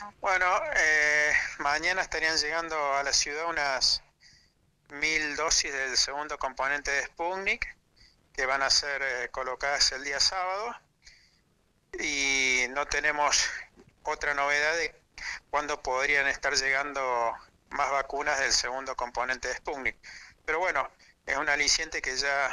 Bueno, mañana estarían llegando a la ciudad unas 1000 dosis del segundo componente de Sputnik que van a ser colocadas el día sábado y no tenemos otra novedad de cuándo podrían estar llegando más vacunas del segundo componente de Sputnik. Pero bueno, es un aliciente que ya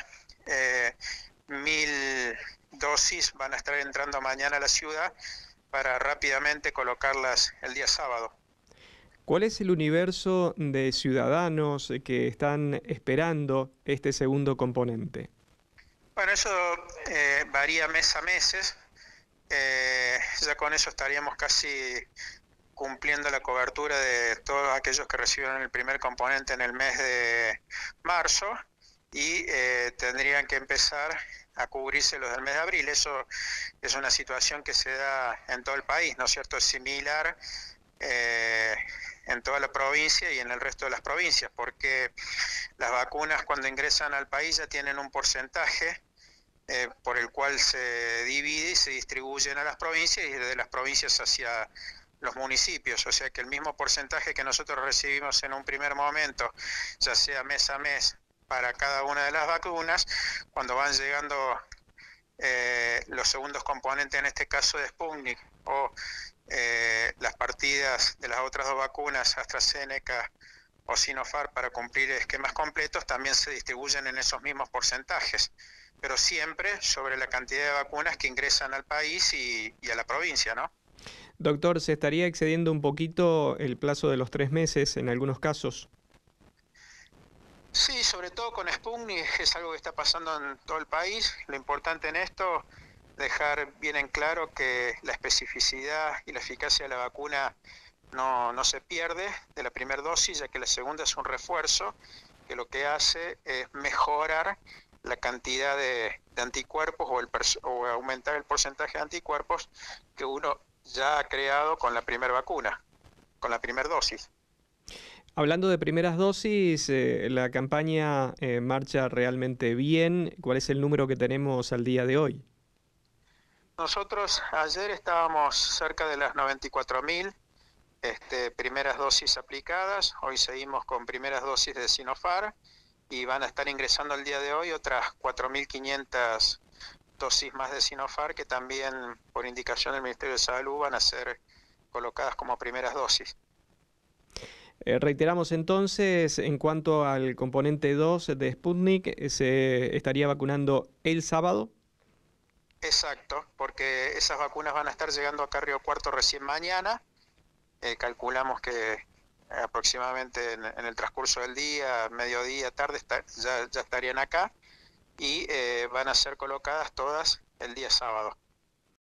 1000 dosis van a estar entrando mañana a la ciudad para rápidamente colocarlas el día sábado. ¿Cuál es el universo de ciudadanos que están esperando este segundo componente? Bueno, eso varía mes a meses. Ya con eso estaríamos casi cumpliendo la cobertura de todos aquellos que recibieron el primer componente en el mes de marzo y tendrían que empezar a cubrirse los del mes de abril. Eso es una situación que se da en todo el país, ¿no es cierto? Es similar en toda la provincia y en el resto de las provincias, porque las vacunas cuando ingresan al país ya tienen un porcentaje por el cual se divide y se distribuyen a las provincias y de las provincias hacia los municipios, o sea que el mismo porcentaje que nosotros recibimos en un primer momento, ya sea mes a mes para cada una de las vacunas, cuando van llegando los segundos componentes, en este caso de Sputnik, o las partidas de las otras dos vacunas, AstraZeneca o Sinopharm, para cumplir esquemas completos, también se distribuyen en esos mismos porcentajes, pero siempre sobre la cantidad de vacunas que ingresan al país y a la provincia, ¿no? Doctor, ¿se estaría excediendo un poquito el plazo de los 3 meses en algunos casos? Sí, sobre todo con Sputnik es algo que está pasando en todo el país. Lo importante en esto, dejar bien en claro que la especificidad y la eficacia de la vacuna no se pierde de la primera dosis, ya que la segunda es un refuerzo que lo que hace es mejorar la cantidad de anticuerpos o aumentar el porcentaje de anticuerpos que uno ya ha creado con la primera vacuna, con la primera dosis. Hablando de primeras dosis, la campaña marcha realmente bien. ¿Cuál es el número que tenemos al día de hoy? Nosotros ayer estábamos cerca de las 94.000 primeras dosis aplicadas. Hoy seguimos con primeras dosis de Sinopharm y van a estar ingresando el día de hoy otras 4.500 dosis más de Sinopharm que también por indicación del Ministerio de Salud van a ser colocadas como primeras dosis. Reiteramos entonces, en cuanto al componente 2 de Sputnik, se estaría vacunando el sábado. Exacto, porque esas vacunas van a estar llegando acá a Río Cuarto recién mañana. Calculamos que aproximadamente en el transcurso del día, mediodía, tarde, ya estarían acá y van a ser colocadas todas el día sábado.